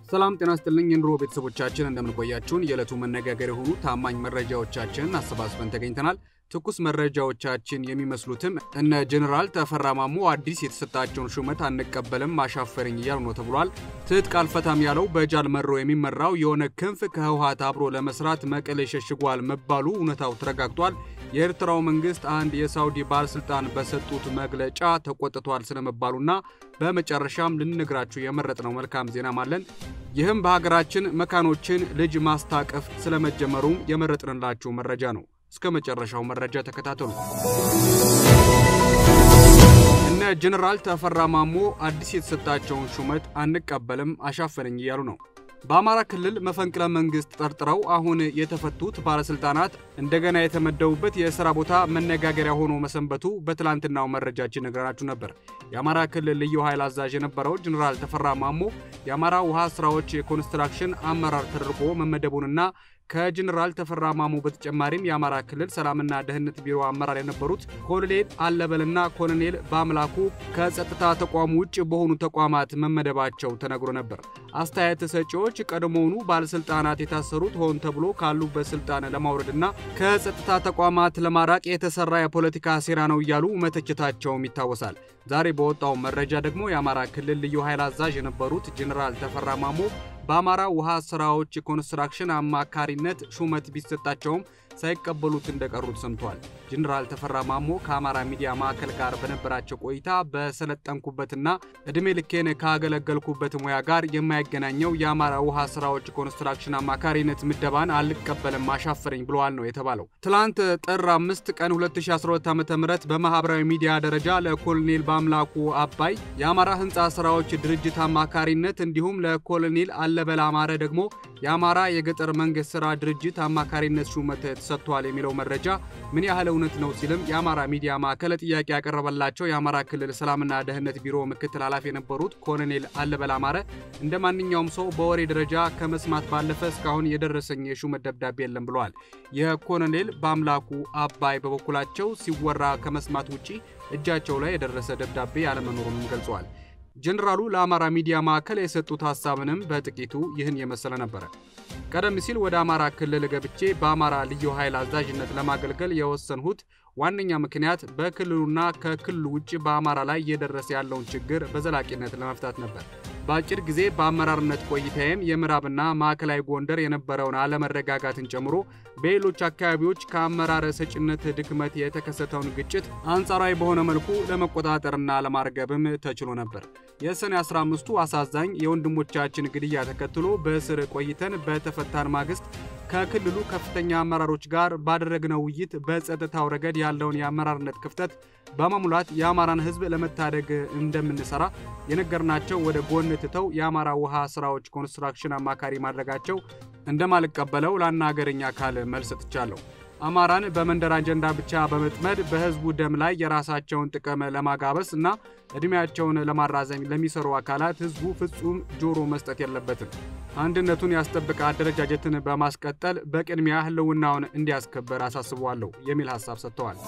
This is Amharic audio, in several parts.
ሰላም ጤና ይስጥልኝ የኑሮ ቤተሰቦቻችን እንደምን ቆያችሁን የዕለቱ መነጋገር የሆኑ ታማኝ መረጃዎቻችንን አሰባስበን ተገኝተናል ትኩስ መረጃዎቻችን የሚመስሉትም እነ ጀነራል ተፈራማሙ አዲስ የተሰጣቸውን ሹመት አንቀበልም ማሻፈረኝ ይያሉ ነው ተብሏል ትጥቅ አልፈታም ያለው በጃል መሮ የሚመራው የሆነ ክንፍ ከህወሓት አብሮ ለመስራት መቀሌ ሸሽጓል መባሉ እውነታው ተረጋግጧል የኤርትራው መንግስት አንድ የሳውዲ ባለስልጣን በሰጡት መግለጫ ተቆጥቷል ስለመባሉና በመጨረሻም ልንነግራችሁ የመረጥነው መልካም ዜና ማለን ይህም በሀገራችን መካኖችን ልጅ ማስታቀፍ ስለመጀመሩም የመረጥንላችሁ መረጃ ነው እስከ መጨረሻው መረጃ ተከታተሉ እነ ጀነራል ተፈራማሙ አዲስ የተሰጣቸውን ሹመት አንቀበልም አሻፈረኝ ይያሉ ነው በአማራ ክልል መፈንቅለ መንግስት ተጠርጥረው አሁን የተፈቱት ባለስልጣናት እንደገና የተመደቡበት የሥራ ቦታ መነጋገሪያ ሆኖ መሰንበቱ በትላንትናው መረጃችን ነግራችሁ ነበር የአማራ ክልል ልዩ ኃይል አዛዥ የነበረው ጀነራል ተፈራማሙ የአማራ ውሃ ስራዎች የኮንስትራክሽን አመራር ተደርጎ መመደቡንና ከጀነራል ተፈራማሙ በተጨማሪም የአማራ ክልል ሰላምና ደህንነት ቢሮ አመራር የነበሩት ኮሎኔል አለበልና ኮሎኔል ባምላኩ ከጸጥታ ተቋም ውጭ በሆኑ ተቋማት መመደባቸው ተነግሮ ነበር አስተያየት ሰጪዎች ቀድሞውኑ ባለስልጣናት የታሰሩት ሆን ተብሎ ካሉበት ስልጣን ለማውረድና ከጸጥታ ተቋማት ለማራቅ የተሰራ የፖለቲካ ሴራ ነው ይያሉ መተቸታቸውም ይታወሳል ዛሬ በወጣው መረጃ ደግሞ የአማራ ክልል ልዩ ኃይል አዛዥ የነበሩት ጀነራል ተፈራማሙ በአማራ ውሃ ስራዎች ኮንስትራክሽን አማካሪነት ሹመት ቢሰጣቸውም ሳይቀበሉት እንደቀሩት ሰምቷል ጀነራል ተፈራማሙ ከአማራ ሚዲያ ማዕከል ጋር በነበራቸው ቆይታ በሰለጠንኩበትና እድሜ ልኬን ካገለገልኩበት ሙያ ጋር የማይገናኘው የአማራ ውሃ ስራዎች ኮንስትራክሽን አማካሪነት ምደባን አልቀበልም ማሻፈረኝ ብለዋል ነው የተባለው ትላንት ጥር 5 ቀን 2012 ዓ.ም በማህበራዊ ሚዲያ ደረጃ ለኮሎኔል ባምላኩ አባይ የአማራ ህንጻ ስራዎች ድርጅት አማካሪነት እንዲሁም ለኮሎኔል አለበላ ማረ ደግሞ የአማራ የገጠር መንግስት ስራ ድርጅት አማካሪነት ሹመት ተሰጥቷል የሚለው መረጃ ምን ያህል እውነት ነው ሲልም የአማራ ሚዲያ ማዕከል ጥያቄ ያቀረበላቸው የአማራ ክልል ሰላምና ደህንነት ቢሮ ምክትል ኃላፊ የነበሩት ኮሎኔል አለበላ ማረ እንደማንኛውም ሰው በወሬ ደረጃ ከመስማት ባለፈ እስካሁን የደረሰኝ የሹመት ደብዳቤ የለም ብለዋል የኮሎኔል ባምላኩ አባይ በበኩላቸው ሲወራ ከመስማት ውጪ እጃቸው ላይ የደረሰ ደብዳቤ ያለመኖሩን ገልጸዋል ጀነራሉ ለአማራ ሚዲያ ማዕከል የሰጡት ሐሳብንም በጥቂቱ ይህን የመሰለ ነበር ቀደም ሲል ወደ አማራ ክልል ገብቼ በአማራ ልዩ ኃይል አዛዥነት ለማገልገል የወሰንሁት ዋነኛ ምክንያት በክልሉና ከክልሉ ውጪ በአማራ ላይ እየደረሰ ያለውን ችግር በዘላቂነት ለመፍታት ነበር በአጭር ጊዜ በአመራርነት ቆይታዬም የምዕራብና ማዕከላዊ ጎንደር የነበረውን አለመረጋጋትን ጨምሮ በሌሎች አካባቢዎች ከአመራር ሰጭነት ድክመት የተከሰተውን ግጭት አንጻራዊ በሆነ መልኩ ለመቆጣጠርና ለማርገብም ተችሎ ነበር የሰኔ 15ቱ አሳዛኝ የወንድሞቻችን ግድያ ተከትሎ በእስር ቆይተን በተፈታን ማግስት ከክልሉ ከፍተኛ አመራሮች ጋር ባደረግነው ውይይት በጸጥታው ረገድ ያለውን የአመራርነት ክፍተት በመሙላት የአማራን ህዝብ ለመታደግ እንደምንሰራ የነገርናቸው ወደ ጎን ተተው የአማራ ውሃ ስራዎች ኮንስትራክሽን አማካሪ ማድረጋቸው እንደማልቀበለው ለናገረኛ አካል መልስ ተቻለው አማራን በመንደር አጀንዳ ብቻ በመጥመድ በህዝቡ ደም ላይ የራሳቸውን ጥቅም ለማጋበስና እድሜያቸውን ለማራዘም ለሚሰሩ አካላት ህዝቡ ፍጹም ጆሮ መስጠት የለበትም አንድነቱን ያስጠብቃ አደረጃጀትን በማስቀጠል በቅድሚያ ህልውናውን እንዲያስከበር አሳስቧለሁ የሚል ሐሳብ ሰጥተዋል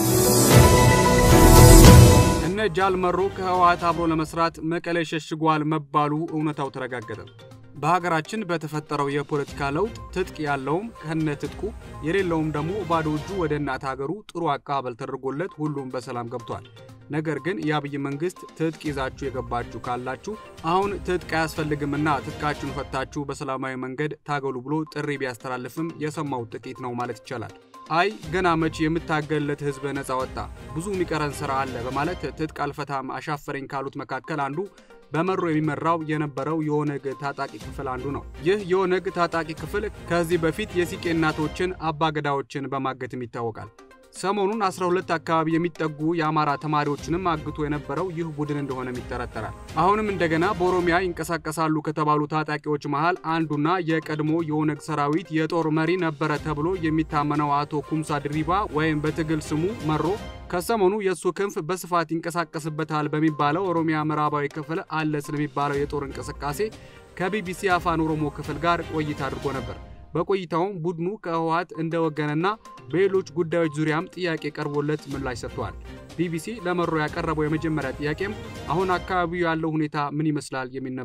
እነ ጃል መሮ ከህወሓት አብሮ ለመስራት መቀሌ ሸሽጓል መባሉ እውነታው ተረጋገጠ በሀገራችን በተፈጠረው የፖለቲካ ለውጥ ትጥቅ ያለውም ከነትጥቁ የሌለውም ደግሞ ባዶ እጁ ወደ እናት ሀገሩ ጥሩ አቀባበል ተደርጎለት ሁሉም በሰላም ገብቷል ነገር ግን የአብይ መንግስት ትጥቅ ይዛችሁ የገባችሁ ካላችሁ አሁን ትጥቅ ያስፈልግምና ትጥቃችሁን ፈታችሁ በሰላማዊ መንገድ ታገሉ ብሎ ጥሪ ቢያስተላልፍም የሰማው ጥቂት ነው ማለት ይቻላል አይ ገና መች የምታገልለት ህዝብ ነፃ ወጣ ብዙ የሚቀረን ስራ አለ በማለት ትጥቅ አልፈታም አሻፈረኝ ካሉት መካከል አንዱ በመሮ የሚመራው የነበረው የኦነግ ታጣቂ ክፍል አንዱ ነው ይህ የኦነግ ታጣቂ ክፍል ከዚህ በፊት የሲቄ እናቶችን አባገዳዎችን በማገትም ይታወቃል ሰሞኑን 12 አካባቢ የሚጠጉ የአማራ ተማሪዎችንም አግቶ የነበረው ይህ ቡድን እንደሆነ ይተረተራል አሁንም እንደገና በኦሮሚያ ይንቀሳቀሳሉ ከተባሉ ታጣቂዎች መሃል አንዱና የቀድሞ የኦነግ ሰራዊት የጦር መሪ ነበር ተብሎ የሚታመነው አቶ ኩምሳ ድሪባ ወይም በትግል ስሙ መሮ ከሰሞኑ የሱ ክንፍ በስፋት ይንቀሳቀስበታል በሚባለው ኦሮሚያ ምዕራባዊ ክፍል አለ ስለሚባለው የጦር እንቅስቃሴ ከቢቢሲ አፋን ኦሮሞ ክፍል ጋር ቆይታ አድርጎ ነበር በቆይታው ቡድኑ ከህወሓት እንደወገነና በሌሎች ጉዳዮች ዙሪያም ጥያቄ ቀርቦለት ምላሽ ሰጥቷል ቢቢሲ ለመሮ ያቀረበው የመጀመሪያ ጥያቄም አሁን አካባቢው ያለው ሁኔታ ምን ይመስላል የሚል ነበር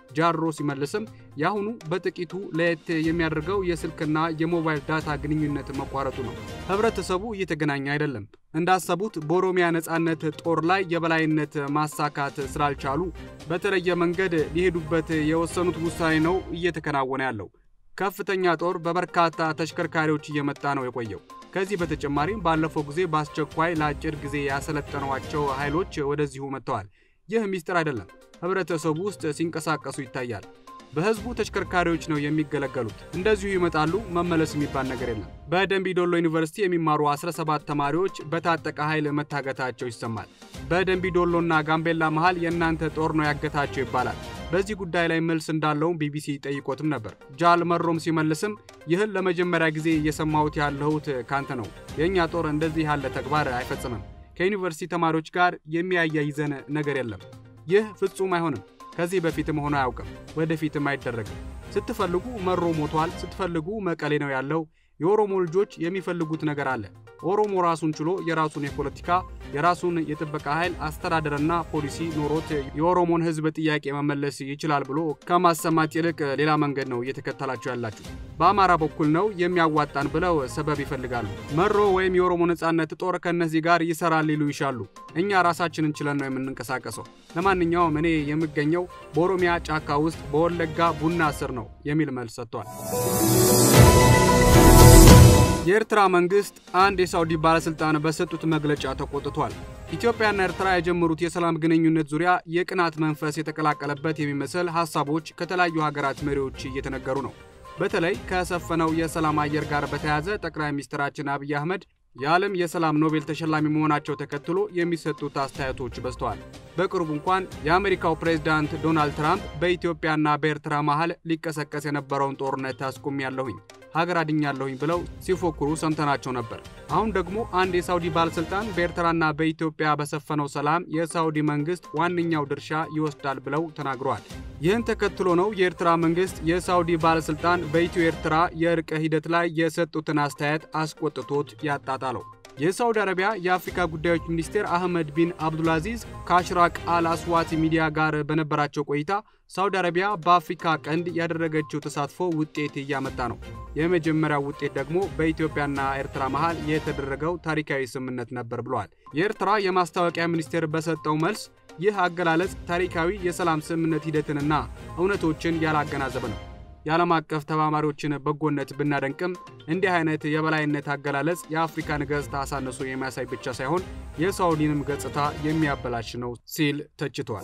ጃሮ ሲመልስም ያሁኑ በጥቂቱ ለየት የሚያደርገው የስልክና የሞባይል ዳታ ግንኙነት መቋረጡ ነው። ህብረተሰቡ እየተገናኘ አይደለም። እንዳሰቡት በኦሮሚያ ነጻነት ጦር ላይ የበላይነት ማሳካት ስላልቻሉ በተለየ መንገድ ሊሄዱበት የወሰኑት ውሳኔ ነው እየተከናወነ ያለው። ከፍተኛ ጦር በበርካታ ተሽከርካሪዎች እየመጣ ነው የቆየው። ከዚህ በተጨማሪም ባለፈው ጊዜ በአስቸኳይ ለአጭር ጊዜ ያሰለጠኗቸው ኃይሎች ወደዚሁ መጥተዋል። ይህ ሚስጥር አይደለም። ህብረተሰቡ ውስጥ ሲንቀሳቀሱ ይታያል። በህዝቡ ተሽከርካሪዎች ነው የሚገለገሉት። እንደዚሁ ይመጣሉ። መመለስ የሚባል ነገር የለም። በደንቢ ዶሎ ዩኒቨርሲቲ የሚማሩ 17 ተማሪዎች በታጠቀ ኃይል መታገታቸው ይሰማል። በደንቢ ዶሎና ጋምቤላ መሃል የእናንተ ጦር ነው ያገታቸው ይባላል። በዚህ ጉዳይ ላይ መልስ እንዳለው ቢቢሲ ጠይቆትም ነበር። ጃል መሮም ሲመልስም ይህን ለመጀመሪያ ጊዜ እየሰማሁት ያለሁት ካንተ ነው። የኛ ጦር እንደዚህ ያለ ተግባር አይፈጽምም። ከዩኒቨርሲቲ ተማሪዎች ጋር የሚያያይዘን ነገር የለም። ይህ ፍጹም አይሆንም። ከዚህ በፊትም ሆኖ አያውቅም፣ ወደፊትም አይደረግም። ስትፈልጉ መሮ ሞቷል፣ ስትፈልጉ መቀሌ ነው ያለው። የኦሮሞ ልጆች የሚፈልጉት ነገር አለ። ኦሮሞ ራሱን ችሎ የራሱን የፖለቲካ የራሱን የጥበቃ ኃይል አስተዳደርና ፖሊሲ ኖሮት የኦሮሞን ህዝብ ጥያቄ መመለስ ይችላል ብሎ ከማሰማት ይልቅ ሌላ መንገድ ነው እየተከተላችሁ ያላችሁ። በአማራ በኩል ነው የሚያዋጣን ብለው ሰበብ ይፈልጋሉ። መሮ ወይም የኦሮሞ ነጻነት ጦር ከነዚህ ጋር ይሰራል ሊሉ ይሻሉ። እኛ ራሳችንን ችለን ነው የምንንቀሳቀሰው። ለማንኛውም እኔ የምገኘው በኦሮሚያ ጫካ ውስጥ በወለጋ ቡና ስር ነው የሚል መልስ ሰጥቷል። የኤርትራ መንግስት አንድ የሳውዲ ባለስልጣን በሰጡት መግለጫ ተቆጥቷል። ኢትዮጵያና ኤርትራ የጀመሩት የሰላም ግንኙነት ዙሪያ የቅናት መንፈስ የተቀላቀለበት የሚመስል ሐሳቦች ከተለያዩ ሀገራት መሪዎች እየተነገሩ ነው። በተለይ ከሰፈነው የሰላም አየር ጋር በተያያዘ ጠቅላይ ሚኒስትራችን አብይ አህመድ የዓለም የሰላም ኖቤል ተሸላሚ መሆናቸው ተከትሎ የሚሰጡት አስተያየቶች በዝተዋል። በቅርቡ እንኳን የአሜሪካው ፕሬዝዳንት ዶናልድ ትራምፕ በኢትዮጵያና በኤርትራ መሃል ሊቀሰቀስ የነበረውን ጦርነት አስቆሚያለሁኝ ሀገር አድኛለሁኝ ብለው ሲፎክሩ ሰምተናቸው ነበር። አሁን ደግሞ አንድ የሳውዲ ባለስልጣን በኤርትራና በኢትዮጵያ በሰፈነው ሰላም የሳውዲ መንግስት ዋነኛው ድርሻ ይወስዳል ብለው ተናግረዋል። ይህን ተከትሎ ነው የኤርትራ መንግስት የሳውዲ ባለስልጣን በኢትዮ ኤርትራ የእርቅ ሂደት ላይ የሰጡትን አስተያየት አስቆጥቶት ያጣጣለው። የሳውዲ አረቢያ የአፍሪካ ጉዳዮች ሚኒስትር አህመድ ቢን አብዱልአዚዝ ከአሽራቅ አልአስዋት ሚዲያ ጋር በነበራቸው ቆይታ ሳውዲ አረቢያ በአፍሪካ ቀንድ ያደረገችው ተሳትፎ ውጤት እያመጣ ነው። የመጀመሪያው ውጤት ደግሞ በኢትዮጵያና ኤርትራ መሃል የተደረገው ታሪካዊ ስምምነት ነበር ብለዋል። የኤርትራ የማስታወቂያ ሚኒስቴር በሰጠው መልስ ይህ አገላለጽ ታሪካዊ የሰላም ስምምነት ሂደትንና እውነቶችን ያላገናዘበ ነው። የዓለም አቀፍ ተባባሪዎችን በጎነት ብናደንቅም እንዲህ አይነት የበላይነት አገላለጽ የአፍሪካን ገጽታ አሳንሶ የሚያሳይ ብቻ ሳይሆን የሳውዲንም ገጽታ የሚያበላሽ ነው ሲል ተችቷል።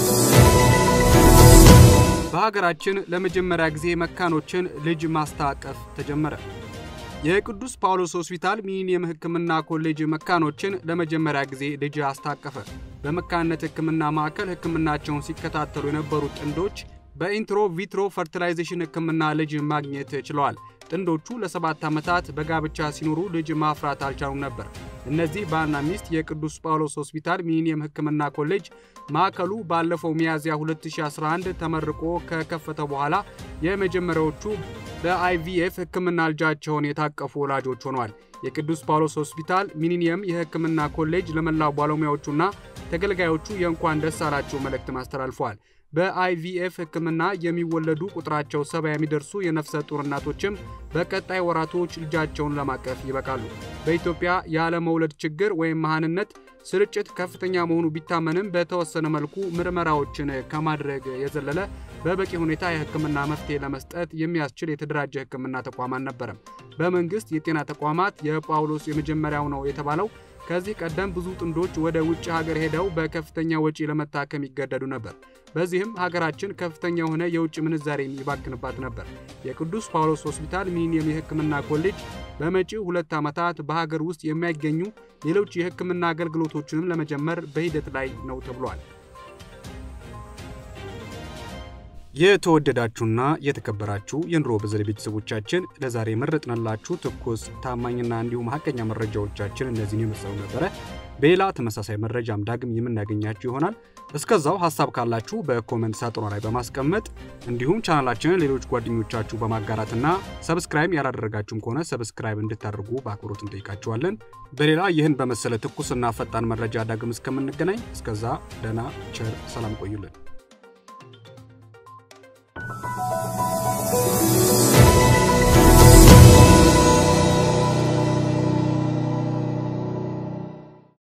በሀገራችን ለመጀመሪያ ጊዜ መካኖችን ልጅ ማስታቀፍ ተጀመረ። የቅዱስ ጳውሎስ ሆስፒታል ሚሊኒየም ሕክምና ኮሌጅ መካኖችን ለመጀመሪያ ጊዜ ልጅ አስታቀፈ። በመካንነት ሕክምና ማዕከል ሕክምናቸውን ሲከታተሉ የነበሩ ጥንዶች በኢንትሮ ቪትሮ ፈርቲላይዜሽን ሕክምና ልጅ ማግኘት ችለዋል። ጥንዶቹ ለ7 ዓመታት በጋብቻ ሲኖሩ ልጅ ማፍራት አልቻሉም ነበር። እነዚህ ባልና ሚስት የቅዱስ ጳውሎስ ሆስፒታል ሚሊኒየም ሕክምና ኮሌጅ ማዕከሉ ባለፈው ሚያዝያ 2011 ተመርቆ ከከፈተ በኋላ የመጀመሪያዎቹ በአይቪኤፍ ሕክምና ልጃቸውን የታቀፉ ወላጆች ሆነዋል። የቅዱስ ጳውሎስ ሆስፒታል ሚሊኒየም የሕክምና ኮሌጅ ለመላው ባለሙያዎቹና ተገልጋዮቹ የእንኳን ደስ አላችሁ መልእክት ማስተላልፈዋል። በአይቪኤፍ ሕክምና የሚወለዱ ቁጥራቸው 70 የሚደርሱ የነፍሰ ጡር እናቶችም በቀጣይ ወራቶች ልጃቸውን ለማቀፍ ይበቃሉ። በኢትዮጵያ ያለ መውለድ ችግር ወይም መሃንነት ስርጭት ከፍተኛ መሆኑ ቢታመንም በተወሰነ መልኩ ምርመራዎችን ከማድረግ የዘለለ በበቂ ሁኔታ የሕክምና መፍትሄ ለመስጠት የሚያስችል የተደራጀ ሕክምና ተቋም አልነበረም። በመንግስት የጤና ተቋማት የጳውሎስ የመጀመሪያው ነው የተባለው ከዚህ ቀደም ብዙ ጥንዶች ወደ ውጭ ሀገር ሄደው በከፍተኛ ወጪ ለመታከም ይገደዱ ነበር። በዚህም ሀገራችን ከፍተኛ ሆነ የውጭ ምንዛሬ ይባክንባት ነበር። የቅዱስ ጳውሎስ ሆስፒታል ሚሊኒየም የሕክምና ኮሌጅ በመጪው 2 ዓመታት በሀገር ውስጥ የሚያገኙ ሌሎች የሕክምና አገልግሎቶችንም ለመጀመር በሂደት ላይ ነው ተብሏል። የተወደዳችሁና የተከበራችሁ የኑሮ በዘዴ ቤተሰቦቻችን ለዛሬ መረጥናላችሁ ትኩስ ታማኝና እንዲሁም ሐቀኛ መረጃዎቻችን እነዚህን ይመስሉ ነበር። በሌላ ተመሳሳይ መረጃም ዳግም የምናገኛችሁ ይሆናል። እስከዛው ሐሳብ ካላችሁ በኮሜንት ሳጥኑ ላይ በማስቀመጥ እንዲሁም ቻናላችንን ሌሎች ጓደኞቻችሁ በማጋራትና ሰብስክራይብ ያላደረጋችሁም ከሆነ ሰብስክራይብ እንድታደርጉ በአክብሮት እንጠይቃችኋለን። በሌላ ይህን በመሰለ ትኩስና ፈጣን መረጃ ዳግም እስከምንገናኝ እስከዛ ደህና ቸር ሰላም ቆዩልን። ነው።